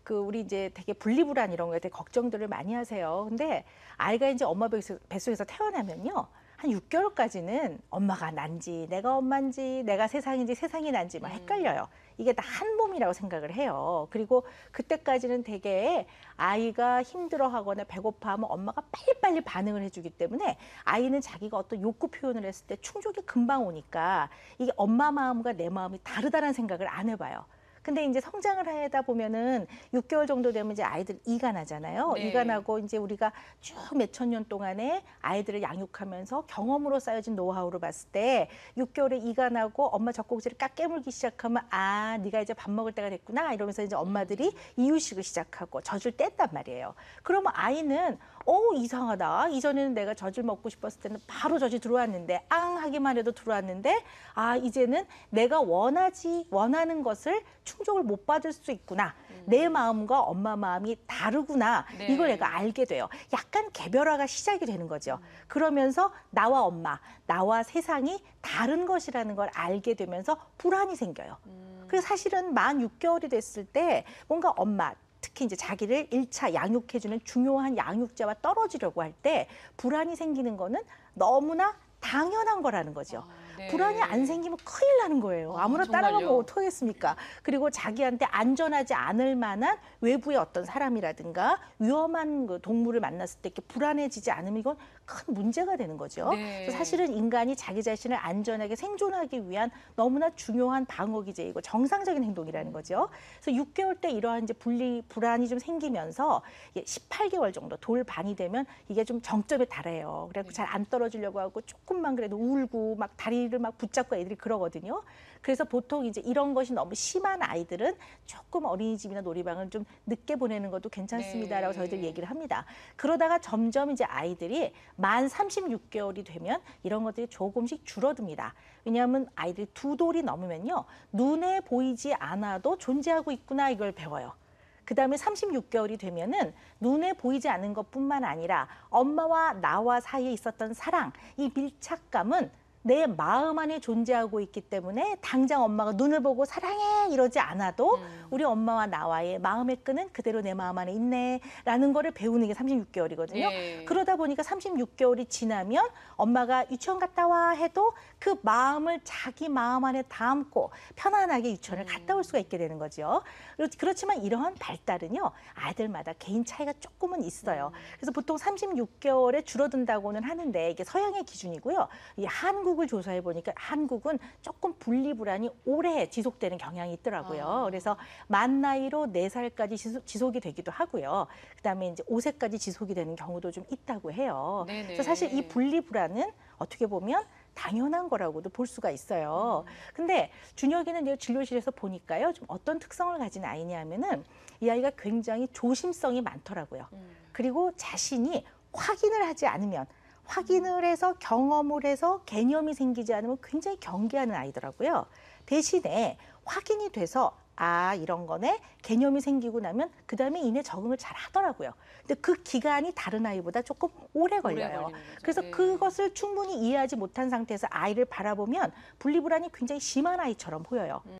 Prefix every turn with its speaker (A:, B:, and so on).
A: 우리 이제 되게 분리불안 이런 거에 대해 걱정들을 많이 하세요. 근데 아이가 이제 엄마 뱃속에서 태어나면요. 한 6개월까지는 엄마가 난지, 내가 엄마인지, 내가 세상인지, 세상이 난지 막 헷갈려요. 이게 다 한 몸이라고 생각을 해요. 그리고 그때까지는 되게 아이가 힘들어하거나 배고파하면 엄마가 빨리빨리 반응을 해주기 때문에 아이는 자기가 어떤 욕구 표현을 했을 때 충족이 금방 오니까 이게 엄마 마음과 내 마음이 다르다는 생각을 안 해봐요. 근데 이제 성장을 하다 보면은 6개월 정도 되면 이제 아이들 이가 나잖아요.
B: 네.
A: 이가 나고 이제 우리가 쭉 몇천 년 동안에 아이들을 양육하면서 경험으로 쌓여진 노하우를 봤을 때 6개월에 이가 나고 엄마 젖꼭지를 깍 깨물기 시작하면 아, 네가 이제 밥 먹을 때가 됐구나 이러면서 이제 엄마들이 이유식을 시작하고 젖을 뗐단 말이에요. 그러면 아이는 이상하다. 이전에는 내가 젖을 먹고 싶었을 때는 바로 젖이 들어왔는데 앙 하기만 해도 들어왔는데 아, 이제는 내가 원하는 것을 충족을 못 받을 수 있구나. 내 마음과 엄마 마음이 다르구나.
B: 네.
A: 이걸 내가 알게 돼요. 약간 개별화가 시작이 되는 거죠. 그러면서 나와 엄마, 나와 세상이 다른 것이라는 걸 알게 되면서 불안이 생겨요. 그래서 사실은 만 6개월이 됐을 때 뭔가 엄마, 특히 이제 자기를 1차 양육해주는 중요한 양육자와 떨어지려고 할 때 불안이 생기는 거는 너무나 당연한 거라는 거죠.
B: 네.
A: 불안이 안 생기면 큰일 나는 거예요. 아무나 따라가면
B: 정말요?
A: 어떡하겠습니까? 그리고 자기한테 안전하지 않을 만한 외부의 어떤 사람이라든가 위험한 그 동물을 만났을 때 이렇게 불안해지지 않으면 이건 큰 문제가 되는 거죠.
B: 네.
A: 그래서 사실은 인간이 자기 자신을 안전하게 생존하기 위한 너무나 중요한 방어 기제이고 정상적인 행동이라는 거죠. 그래서 6개월 때 이러한 이제 불안이 좀 생기면서 18개월 정도 돌반이 되면 이게 좀 정점에 달해요. 그래서 잘 안 떨어지려고 하고 조금만 그래도 울고 막 다리를 막 붙잡고 애들이 그러거든요. 그래서 보통 이제 이런 것이 너무 심한 아이들은 조금 어린이집이나 놀이방을 좀 늦게 보내는 것도 괜찮습니다라고
B: 네.
A: 저희들 얘기를 합니다. 그러다가 점점 이제 아이들이 만 36개월이 되면 이런 것들이 조금씩 줄어듭니다. 왜냐하면 아이들이 2돌이 넘으면요. 눈에 보이지 않아도 존재하고 있구나 이걸 배워요. 그다음에 36개월이 되면은 눈에 보이지 않는 것뿐만 아니라 엄마와 나와 사이에 있었던 사랑, 이 밀착감은 내 마음 안에 존재하고 있기 때문에 당장 엄마가 눈을 보고 사랑해 이러지 않아도 우리 엄마와 나와의 마음의 끈은 그대로 내 마음 안에 있네라는 거를 배우는 게 36개월이거든요.
B: 네.
A: 그러다 보니까 36개월이 지나면 엄마가 유치원 갔다 와 해도 그 마음을 자기 마음 안에 담고 편안하게 유치원을 갔다 올 수가 있게 되는 거죠. 그렇지만 이러한 발달은요. 아이들마다 개인 차이가 조금은 있어요. 그래서 보통 36개월에 줄어든다고는 하는데 이게 서양의 기준이고요. 이 한국을 조사해 보니까 한국은 조금 분리불안이 오래 지속되는 경향이 있더라고요. 그래서 만 나이로 4살까지 지속이 되기도 하고요. 그다음에 이제 5세까지 지속이 되는 경우도 좀 있다고 해요.
B: 네네.
A: 그래서 사실 이 분리불안은 어떻게 보면 당연한 거라고도 볼 수가 있어요. 근데 준혁이는 이제 진료실에서 보니까요. 좀 어떤 특성을 가진 아이냐면은 이 아이가 굉장히 조심성이 많더라고요. 그리고 자신이 확인을 하지 않으면 확인을 해서 경험을 해서 개념이 생기지 않으면 굉장히 경계하는 아이더라고요. 대신에 확인이 돼서 아, 이런 거네. 개념이 생기고 나면 그다음에 이내 적응을 잘 하더라고요. 근데 그 기간이 다른 아이보다 조금 오래 걸려요.
B: 걸리는 거죠.
A: 그래서
B: 네.
A: 그것을 충분히 이해하지 못한 상태에서 아이를 바라보면 분리불안이 굉장히 심한 아이처럼 보여요.